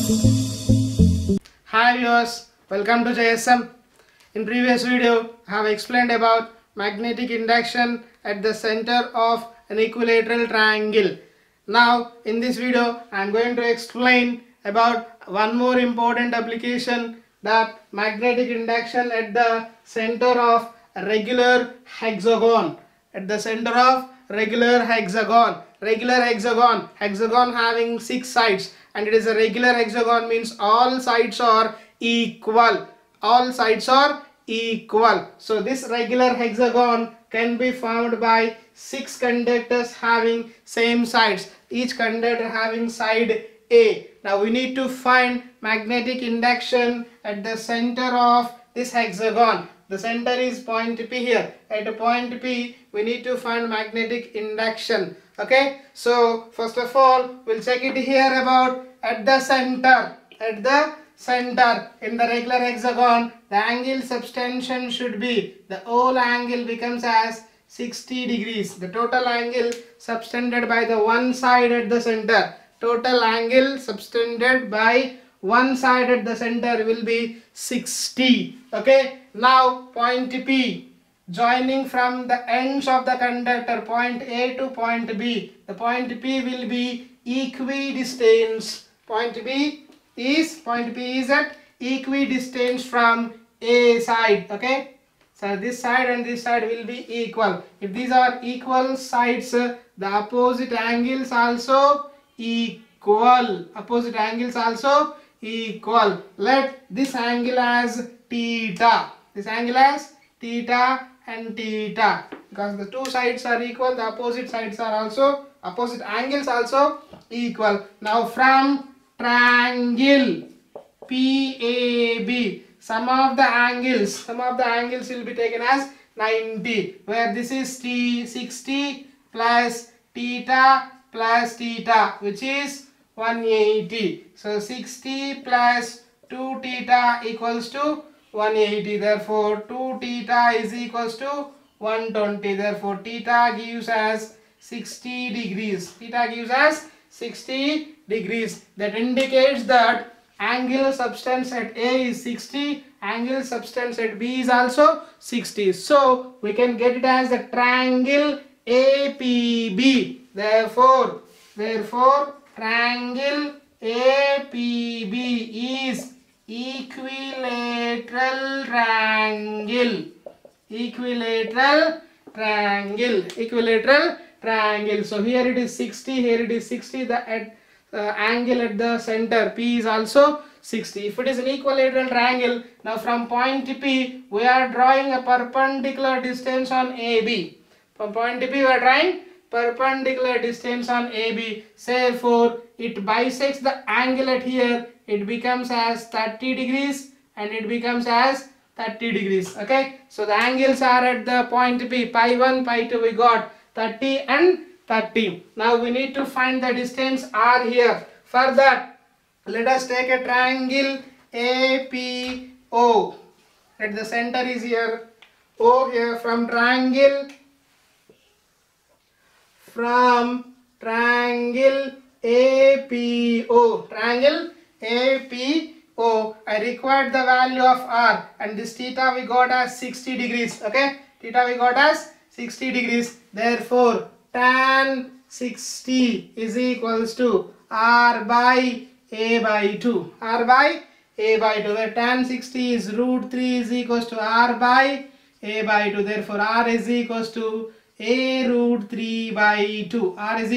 Hi viewers, welcome to JSM. In previous video, I have explained about magnetic induction at the center of an equilateral triangle. Now in this video, I am going to explain about one more important application, that magnetic induction at the center of a regular hexagon. At the center of regular hexagon. Hexagon having 6 sides, and it is a regular hexagon, means all sides are equal. So this regular hexagon can be formed by 6 conductors having same sides, each conductor having side A. Now we need to find magnetic induction at the center of this hexagon. The center is point P here. At a point P, we need to find magnetic induction. Okay, so first of all, we'll check it here about at the center. At the center in the regular hexagon, the angle subtension should be, the whole angle becomes as 60 degrees. The total angle subtended by the one side at the center. Total angle subtended by one side at the center will be 60. Okay, now point P joining from the ends of the conductor, point A to point B. The point P will be equidistant. Point P is at equidistant from A side. Okay, so this side and this side will be equal. If these are equal sides, the opposite angles also equal. Let this angle as theta. This angle as theta and theta. Because the two sides are equal, the opposite angles also equal. Now from triangle PAB, sum of the angles will be taken as 90, where this is 60 plus theta, which is 180. So 60 plus 2 theta equals to 180. Therefore 2 theta is equals to 120. Therefore theta gives as 60 degrees. That indicates that angular substance at A is 60, angular substance at B is also 60. So we can get it as the triangle APB. Therefore triangle APB is equilateral triangle. So here it is 60, here it is 60. The angle at the center P is also 60. If it is an equilateral triangle, now from point P we are drawing a perpendicular distance on AB. From point P we are drawing perpendicular distance on AB. Therefore it bisects the angle at here. It becomes as 30 degrees and it becomes as 30 degrees. Okay, so the angles are at the point P, pi 1, pi 2 we got 30 and 30. Now we need to find the distance R here. For that, let us take a triangle APO. At the center is here, O here. From triangle APO, I required the value of R, and this theta we got as 60 degrees. Okay, theta we got as 60 degrees. Therefore tan 60 is equals to R by A by 2. Where tan 60 is root 3 is equals to R by A by 2. Therefore R is equals to A root 3 by 2.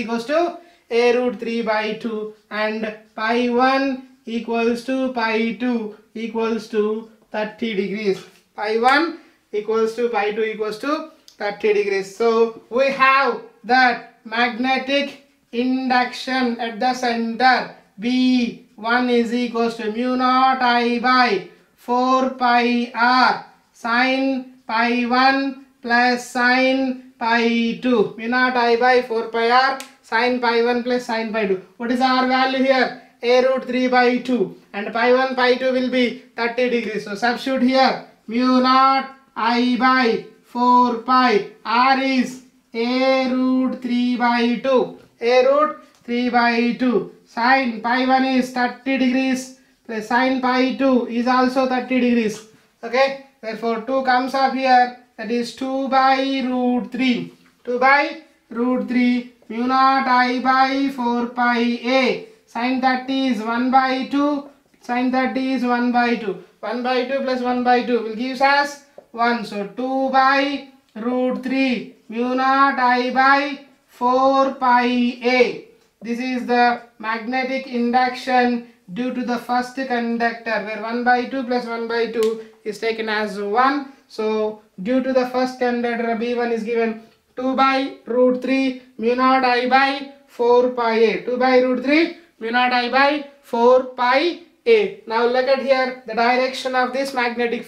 And pi 1 equals to pi 2 equals to 30 degrees. Pi 1 equals to pi 2 equals to 30 degrees. So we have that magnetic induction at the center B1 is equals to mu naught I by 4 pi R sin pi 1 plus sin pi 2. Mu naught I by 4 pi R sin pi 1 plus sin pi 2. What is our value here? A root 3 by 2, and pi 1 pi 2 will be 30 degrees. So substitute here mu naught I by 4 pi R is A root 3 by 2. A root 3 by 2 Sine pi 1 is 30 degrees plus sine pi 2 is also 30 degrees. Okay, therefore 2 comes up here, that is 2 by root 3. 2 by root 3 mu naught I by 4 pi a. Sine 30 is 1 by 2. Sine 30 is 1 by 2. 1 by 2 plus 1 by 2 will give us 1. So 2 by root 3 mu naught I by 4 pi a. This is the magnetic induction due to the first conductor, where 1 by 2 plus 1 by 2 is taken as 1. So due to the first conductor, B1 is given 2 by root 3 mu naught I by 4 pi a. 2 by root 3 mu naught I by 4 pi a. Now look at here the direction of this magnetic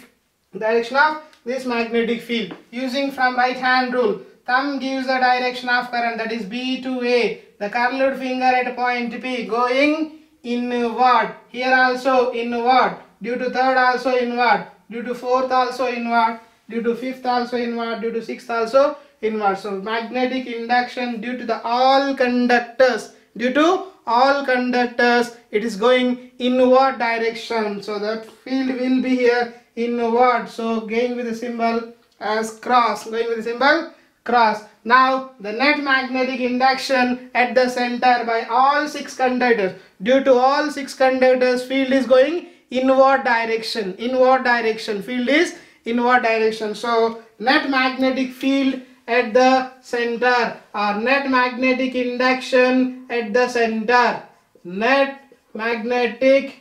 field. Using from right hand rule, thumb gives the direction of current, that is B to A. The curled finger at point P going inward. Here also inward. Due to third also inward. Due to fourth also inward. Due to fifth also inward. Due to sixth also inward. So magnetic induction due to all conductors. Due to all conductors, it is going inward direction. So that field will be here inward. So going with the symbol as cross. Going with the symbol cross. Now the net magnetic induction at the center by all 6 conductors. Due to all 6 conductors, field is going inward direction. Inward direction. Field is inward direction. So net magnetic field at the center, or net magnetic induction at the center. Net magnetic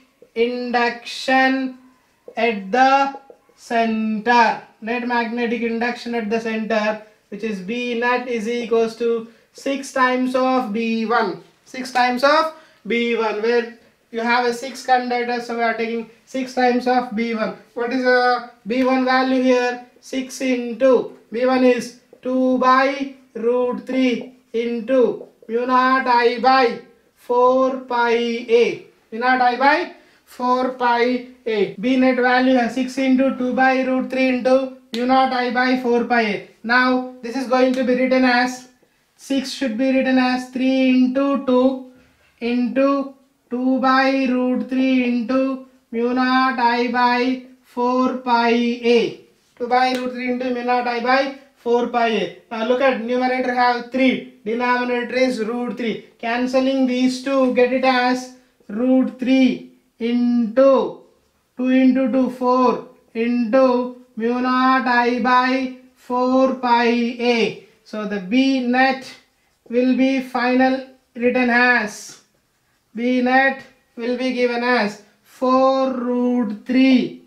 induction at the center. Net magnetic induction at the center, which is B net is equals to 6 times of B1. 6 times of B1, where you have a 6 conductors, so we are taking 6 times of B1. What is the B1 value here? 6 into B1 is 2 by root 3 into mu naught I by 4 pi a. Mu naught I by 4 pi a. B net value has 6 into 2 by root 3 into mu naught I by 4 pi a. Now this is going to be written as 6 should be written as 3 into 2 into 2 by root 3 into mu naught I by 4 pi a. 2 by root 3 into mu naught I by 4 pi a. Now look at numerator have 3, denominator is root 3. Cancelling these two, get it as root 3 into 2 into 2 4 into mu naught I by 4 pi a. So the B net will be final written as, B net will be given as 4 root 3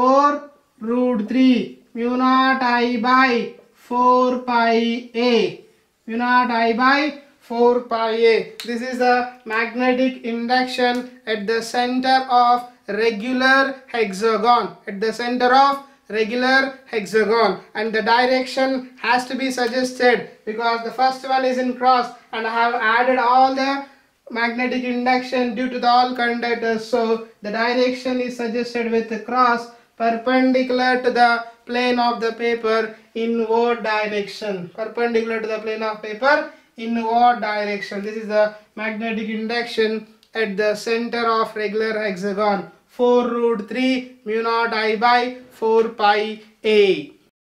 mu naught I by 4 pi a. Mu naught I by 4 pi a. This is the magnetic induction at the center of regular hexagon. At the center of regular hexagon, and the direction has to be suggested because the first one is in cross, and I have added all the magnetic induction due to the all conductors. So the direction is suggested with the cross perpendicular to the plane of the paper, inward direction. Perpendicular to the plane of paper, inward direction. This is the magnetic induction at the center of regular hexagon. 4 root 3 mu naught I by 4 pi a.